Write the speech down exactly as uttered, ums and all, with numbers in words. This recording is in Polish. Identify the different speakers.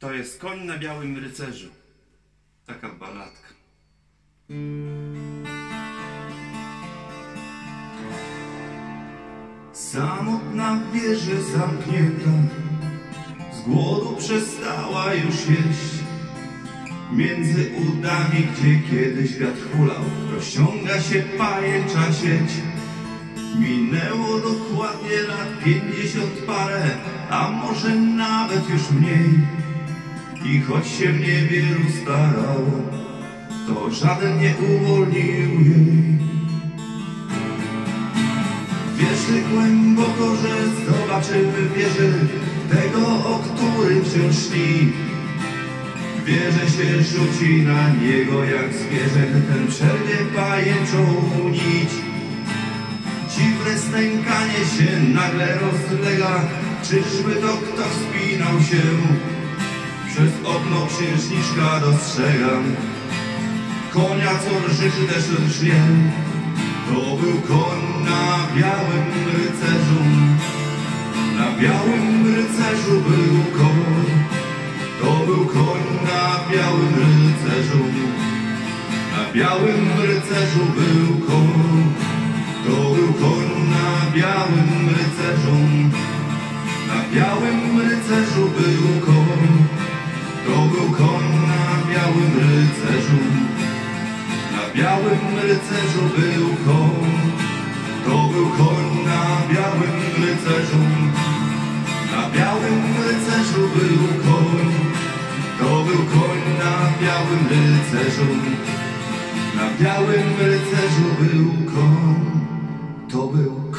Speaker 1: To jest koń na białym rycerzu. Taka balladka.
Speaker 2: Samotna w wieży zamknięta, z głodu przestała już jeść. Między udami, gdzie kiedyś wiatr hulał, rozciąga się pajęcza sieć. Minęło dokładnie lat pięćdziesiąt parę, a może nawet już mniej. I choć się niewielu starało, to żaden nie uwolnił jej. Wierzy głęboko, że zobaczymy wieży tego, o którym wciąż śni. Wie, że się rzuci na niego jak zwierzę, ten przerwie pajęczą nić. Dziwne stękanie się nagle rozlega, czyżby to kto wspinał się? Przez okno księżniczka dostrzegam konia, co rżyczy też lśnie. To był koń na białym rycerzu, na białym rycerzu był koń. To był koń na białym rycerzu, na białym rycerzu był koń. To był koń na białym rycerzu, na białym rycerzu był koń. To był koń na białym rycerzu, na białym rycerzu był koń. To był koń na białym rycerzu, na białym rycerzu był koń. To był koń na białym rycerzu, na białym rycerzu był koń. To był